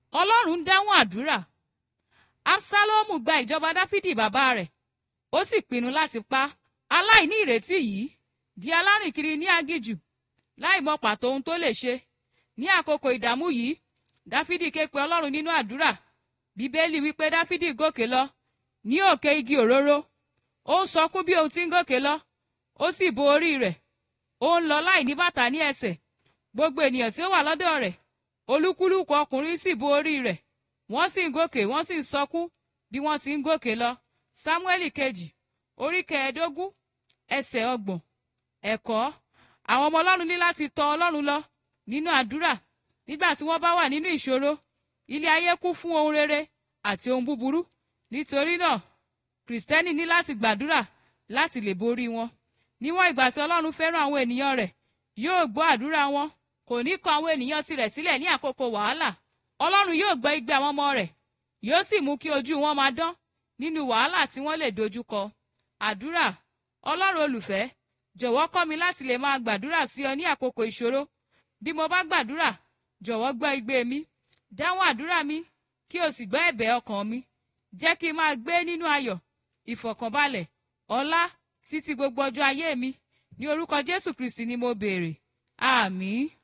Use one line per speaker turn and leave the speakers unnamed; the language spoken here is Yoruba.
Ọlọ́run dáhùn àdúrà. Absalomu gba ìjọba Dáfídì bàbá rẹ̀, ó sì pinnu láti pa á. Aláìní ìrètí yìí di alárìnkiri ní aginjù láì mọ pàtó ohun tó lè ṣe. Ní àkókò ìdààmú yìí, Dáfídì ké pe Ọlọ́run nínú àdúrà. Bíbélì wípé Dáfídì gòkè lọ ní òkè igi òróró. Ó ń sọkún bí ohun tí ń gòkè lọ, ó sì bo orí rẹ̀. Ó ń lọ láì ní bàtà ní ẹsẹ̀. Gbogbo ènìyàn tí ó wà lọ́dọ̀ rẹ̀, olúkúlùkù ọkùnrin sì bo orí rẹ̀. Wọ́n sì ń gòkè, wọ́n sì ń sọkún bí wọ́n ti ń gòkè lọ. Sámúẹ́lì kejì, orí 15, ẹsẹ̀ 30. Ẹ̀kọ́: àwọn ọmọ Ọlọ́run ní láti tọ̀ Ọlọ́run lọ nínú àdúrà nígbà tí wọ́n bá wà nínú ìṣòro. Ilé ayé kún fún ohun rere àti ohun búburú. Nítorí náà, Kìrìsìtẹ́nì ní láti gbàdúrà láti lè borí wọn. Níwọ̀n ìgbà tí Ọlọ́run fẹ́ràn àwọn ènìyàn rẹ̀, yóò gbọ́ àdúrà wọn. Kò ní kọ àwọn ènìyàn tirẹ̀ sílẹ̀ ní àkókò wàhálà. Ọlọ́run yóò gbọ́ igbe àwọn ọmọ rẹ̀, yóò sì mú kí ojú wọn máa dán nínú wàhálà tí wọ́n lè dojúkọ. Àdúrà. Ọlọ́run olùfẹ́, jọ̀wọ́ kọ́ mi láti lè máa gbàdúrà sí ọ ní àkókò ìṣòro. Bí mo bá gbàdúrà, jọ̀wọ́ gbọ́ igbe mi, dáhùn àdúrà mi, kí o sì gbọ́ ẹ̀bẹ̀ ọkàn mi. Jẹ́ kí n máa gbé nínú ayọ̀, ìfọ̀kànbalẹ̀, ọlá títí gbogbo ọjọ́ ayé mi. Ní orúkọ Jésù Kristi ni mo béèrè. Àmín.